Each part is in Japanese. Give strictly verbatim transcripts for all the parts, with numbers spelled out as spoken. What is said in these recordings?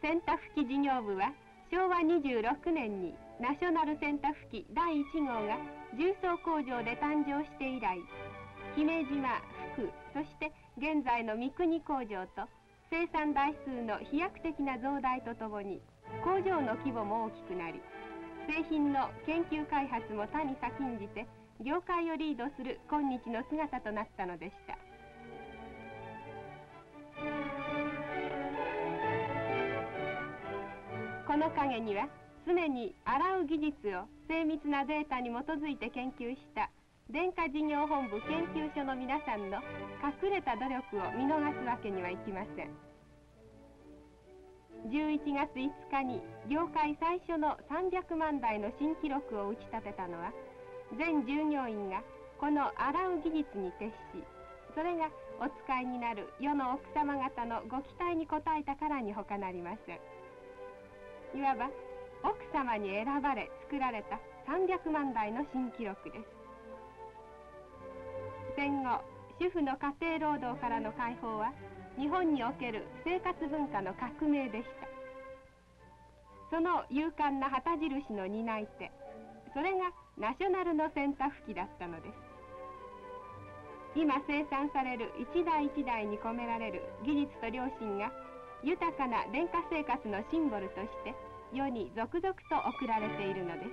洗濯機事業部はしょうわにじゅうろくねんにナショナル洗濯機だいいち号が重曹工場で誕生して以来、姫島、福、そして現在の三国工場と生産台数の飛躍的な増大とともに工場の規模も大きくなり、製品の研究開発も他に先んじて業界をリードする今日の姿となったのでした。この陰には常に洗う技術を精密なデータに基づいて研究した電化事業本部研究所の皆さんの隠れた努力を見逃すわけにはいきません。じゅういちがついつかに業界最初のさんびゃくまんだいの新記録を打ち立てたのは、全従業員がこの洗う技術に徹し、それがお使いになる世の奥様方のご期待に応えたからにほかなりません。いわば奥様に選ばれ作られたさんびゃくまんだいの新記録です。戦後、主婦の家庭労働からの解放は日本における生活文化の革命でした。その勇敢な旗印の担い手、それがナショナルの洗濯機だったのです。今生産される一台一台に込められる技術と良心が豊かな電化生活のシンボルとして世に続々と送られているのです。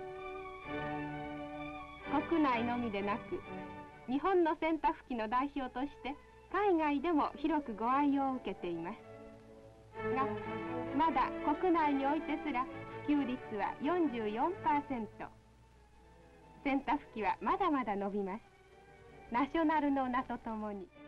国内のみでなく日本の洗濯機の代表として海外でも広くご愛用を受けていますが、まだ国内においてすら普及率は よんじゅうよんパーセント。 洗濯機はまだまだ伸びます。ナショナルの名とともに。